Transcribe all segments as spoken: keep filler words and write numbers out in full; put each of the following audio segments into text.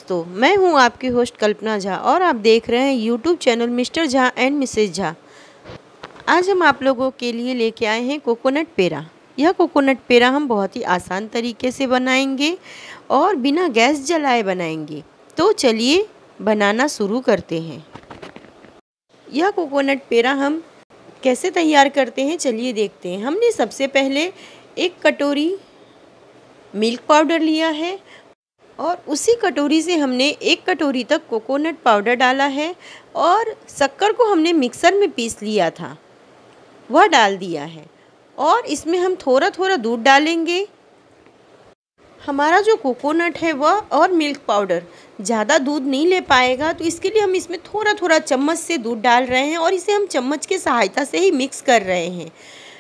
दोस्तों, मैं हूं आपकी होस्ट कल्पना झा और आप देख रहे हैं YouTube channel mister Jha and Mrs Jha. आज हम आप लोगों के लिए लेके आए हैं कोकोनट पेड़ा। यह कोकोनट पेड़ा हम बहुत ही आसान तरीके से बनाएंगे और बिना गैस जलाए बनाएंगे। तो चलिए बनाना शुरू करते हैं। यह कोकोनट पेड़ा हम कैसे तैयार करते हैं चलिए देखते हैं। हमने सबसे पहले एक कटोरी मिल्क पाउडर लिया है और उसी कटोरी से हमने एक कटोरी तक कोकोनट पाउडर डाला है और शक्कर को हमने मिक्सर में पीस लिया था वह डाल दिया है और इसमें हम थोड़ा थोड़ा दूध डालेंगे। हमारा जो कोकोनट है वह और मिल्क पाउडर ज़्यादा दूध नहीं ले पाएगा, तो इसके लिए हम इसमें थोड़ा थोड़ा चम्मच से दूध डाल रहे हैं और इसे हम चम्मच की सहायता से ही मिक्स कर रहे हैं।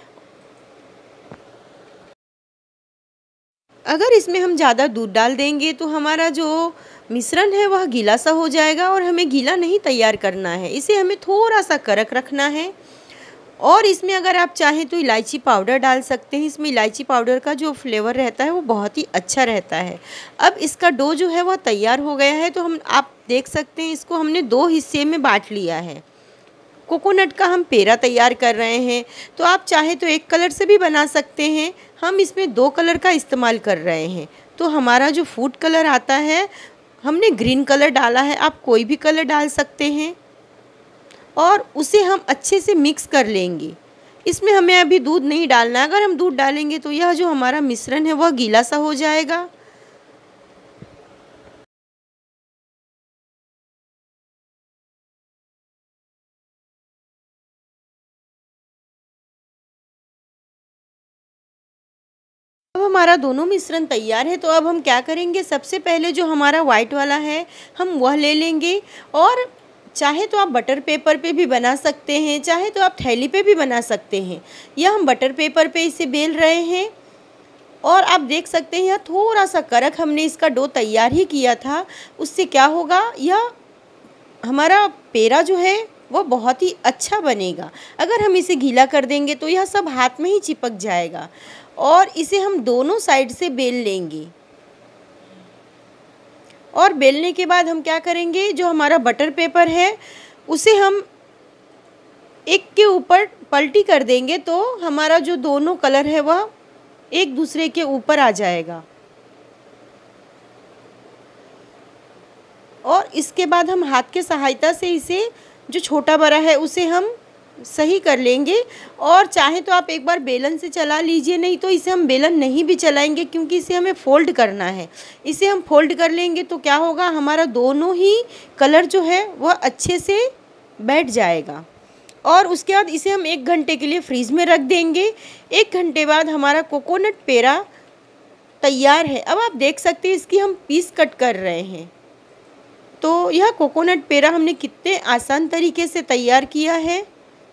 अगर इसमें हम ज़्यादा दूध डाल देंगे तो हमारा जो मिश्रण है वह गीला सा हो जाएगा और हमें गीला नहीं तैयार करना है, इसे हमें थोड़ा सा कड़क रखना है। और इसमें अगर आप चाहें तो इलायची पाउडर डाल सकते हैं। इसमें इलायची पाउडर का जो फ्लेवर रहता है वो बहुत ही अच्छा रहता है। अब इसका डो जो है वह तैयार हो गया है, तो हम आप देख सकते हैं इसको हमने दो हिस्से में बांट लिया है। कोकोनट का हम पेड़ा तैयार कर रहे हैं, तो आप चाहे तो एक कलर से भी बना सकते हैं। हम इसमें दो कलर का इस्तेमाल कर रहे हैं। तो हमारा जो फूड कलर आता है हमने ग्रीन कलर डाला है, आप कोई भी कलर डाल सकते हैं और उसे हम अच्छे से मिक्स कर लेंगे। इसमें हमें अभी दूध नहीं डालना, अगर हम दूध डालेंगे तो यह जो हमारा मिश्रण है वह गीला सा हो जाएगा। अब हमारा दोनों मिश्रण तैयार है, तो अब हम क्या करेंगे, सबसे पहले जो हमारा वाइट वाला है हम वह ले लेंगे और चाहे तो आप बटर पेपर पे भी बना सकते हैं, चाहे तो आप थैली पे भी बना सकते हैं। यह हम बटर पेपर पे इसे बेल रहे हैं और आप देख सकते हैं यह थोड़ा सा कड़क हमने इसका डो तैयार ही किया था। उससे क्या होगा, यह हमारा पेड़ा जो है वह बहुत ही अच्छा बनेगा। अगर हम इसे गीला कर देंगे तो यह सब हाथ में ही चिपक जाएगा और इसे हम दोनों साइड से बेल लेंगे। और बेलने के बाद हम क्या करेंगे, जो हमारा बटर पेपर है उसे हम एक के ऊपर पलटी कर देंगे, तो हमारा जो दोनों कलर है वह एक दूसरे के ऊपर आ जाएगा। और इसके बाद हम हाथ के सहायता से इसे जो छोटा बड़ा है उसे हम सही कर लेंगे। और चाहे तो आप एक बार बेलन से चला लीजिए, नहीं तो इसे हम बेलन नहीं भी चलाएंगे क्योंकि इसे हमें फोल्ड करना है। इसे हम फोल्ड कर लेंगे तो क्या होगा, हमारा दोनों ही कलर जो है वह अच्छे से बैठ जाएगा। और उसके बाद इसे हम एक घंटे के लिए फ्रीज में रख देंगे। एक घंटे बाद हमारा कोकोनट पेड़ा तैयार है। अब आप देख सकते हैं इसकी हम पीस कट कर रहे हैं। तो यह कोकोनट पेड़ा हमने कितने आसान तरीके से तैयार किया है।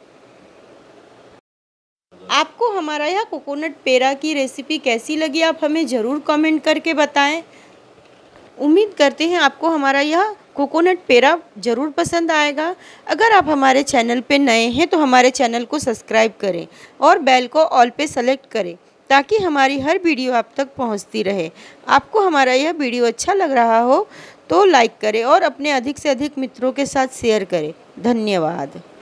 आपको हमारा यह कोकोनट पेड़ा की रेसिपी कैसी लगी, आप हमें ज़रूर कमेंट करके बताएं। उम्मीद करते हैं आपको हमारा यह कोकोनट पेड़ा ज़रूर पसंद आएगा। अगर आप हमारे चैनल पे नए हैं तो हमारे चैनल को सब्सक्राइब करें और बेल को ऑल पे सेलेक्ट करें ताकि हमारी हर वीडियो आप तक पहुंचती रहे। आपको हमारा यह वीडियो अच्छा लग रहा हो तो लाइक करें और अपने अधिक से अधिक मित्रों के साथ शेयर करें। धन्यवाद।